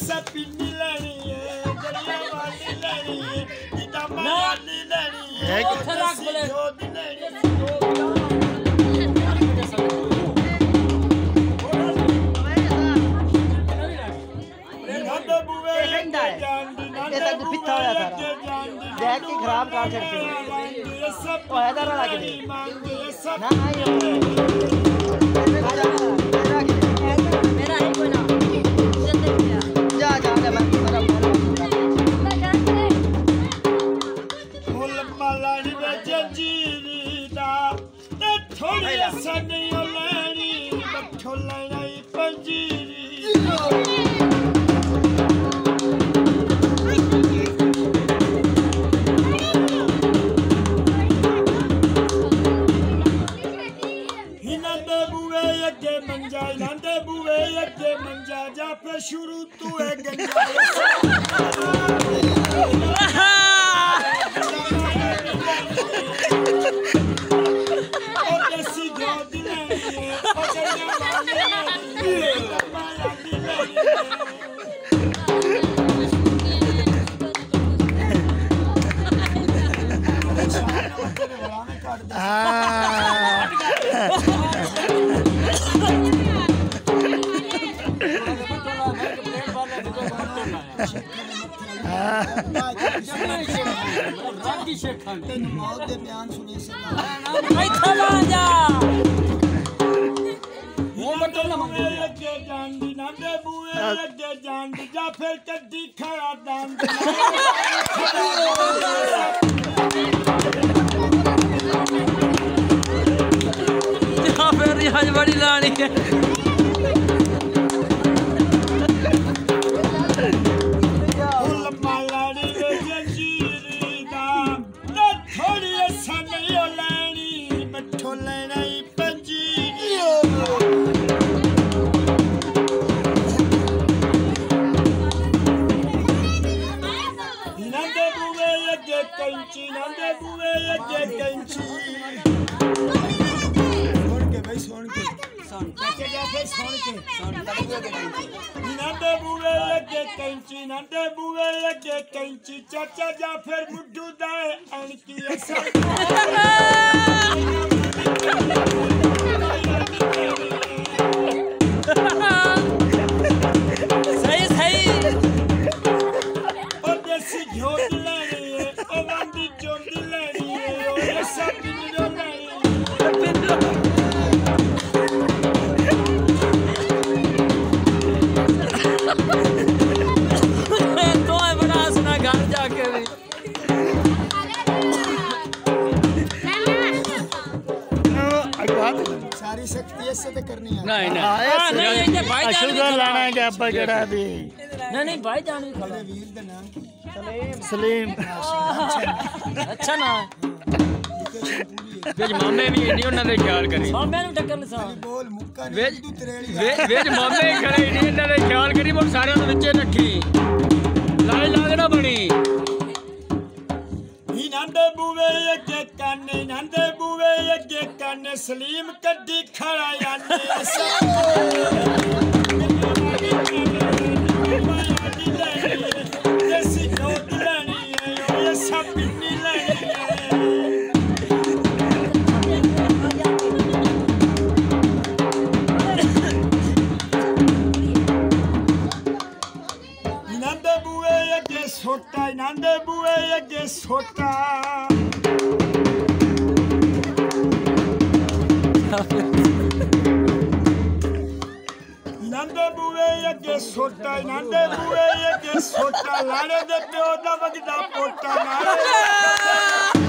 सपिनी लेनी है जलिया वाली लेनी है इतामा वाली लेनी है खराक बोले ऐसा पिट्ठा हो जाता है देख के खराब कर सकते हैं और इधर लगा के दे ना मेरा है कोई ना जा जा मैं फुल मालानी में जंजीरी दा ते थोड़ी सनी लेनी मठो लेनी पंजीरी जा फिर शुरू तू है गंजा जा फिर कद्दी खड़ा दान फिर आज बड़ी लानी है चाचा जा फिर मुड्डू दाए अणकी सही सही और देसी घिओ लेनी है और वंदी चोंदी लेनी है और सब पिंडो लेनी सारी शक्ति ऐसे तो करनी है नहीं नहीं भाई शुगर लाना है क्या अब्बा जड़ा भी नहीं भाई जान भी खड़ा वीर का नाम सलीम अच्छा ना वेज मामे भी नहीं उन्होंने ख्याल करी मामे ने टक्कर सा बोल मुक्का वेज मामे खड़े नहीं उन्होंने ख्याल करी वो सारे विच रखी लाई लागना बनी नंदे बुवे अगे काने सलीम कड्डी खड़ा यानी देसी नोट लेनी है ये सब पिन्नी लेनी है नंदे बुवे अगे सोटा नंदे बुवे अगे सोटा लाने दे प्यो दा वगदा पोटा नाले